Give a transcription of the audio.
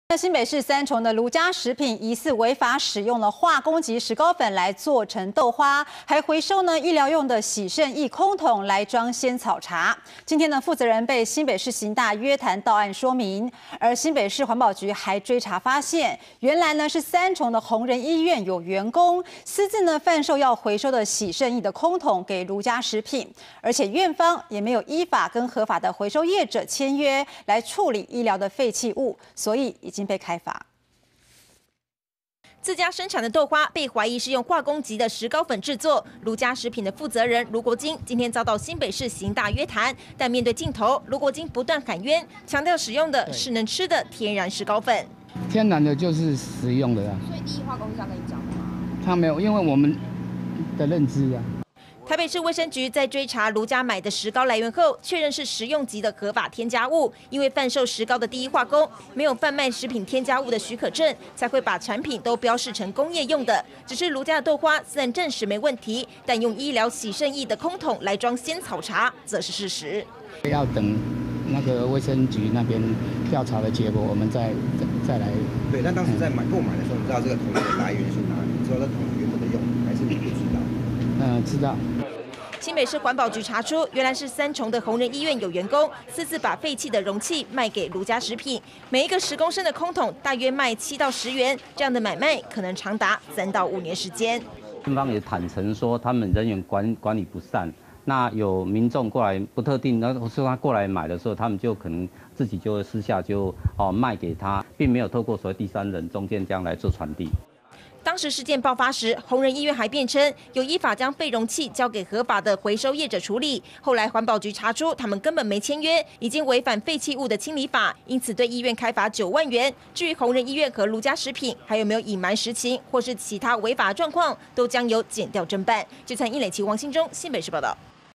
新北市三重的卢家食品疑似违法使用了化工级石膏粉来做成豆花，还回收医疗用的洗肾液空桶来装仙草茶。今天负责人被新北市刑大约谈到案说明，而新北市环保局还追查发现，原来是三重的弘仁医院有员工私自贩售要回收的洗肾液的空桶给卢家食品，而且院方也没有依法跟合法的回收业者签约来处理医疗的废弃物，所以已经被开罚。 自家生产的豆花被怀疑是用化工级的石膏粉制作。卢家食品的负责人卢国金今天遭到新北市刑大约谈，但面对镜头，卢国金不断喊冤，强调使用的是能吃的天然石膏粉。 天然的就是食用的啊。所以第一化工是要跟你讲吗？他没有，因为我们的认知啊。 台北市卫生局在追查卢家买的石膏来源后，确认是食用级的合法添加物。因为贩售石膏的第一化工没有贩卖食品添加物的许可证，才会把产品都标示成工业用的。只是卢家的豆花虽然证实没问题，但用医疗洗肾液的空桶来装仙草茶，则是事实。 要等那个卫生局那边调查的结果，我们再来。 对，但当时在购买的时候，你知道这个桶的来源是哪里？你知道这桶原本的用途，还是你不知道？ 知道。 新北市环保局查出，原来是三重的弘仁医院有员工私自把废弃的容器卖给卢家食品，每一个10公升的空桶大约卖7到10元，这样的买卖可能长达3到5年时间。 院方也坦诚说，他们人员管理不善，那有民众过来不特定，那是他过来买的时候，他们就可能自己就私下就卖给他，并没有透过所谓第三人中间这样来做传递。 当时事件爆发时，弘仁医院还辩称有依法将废容器交给合法的回收业者处理。后来环保局查出，他们根本没签约，已经违反废弃物的清理法，因此对医院开罚9万元。至于弘仁医院和卢家食品还有没有隐瞒实情或是其他违法状况，都将由检调侦办。就参一垒旗王信忠新北市报道。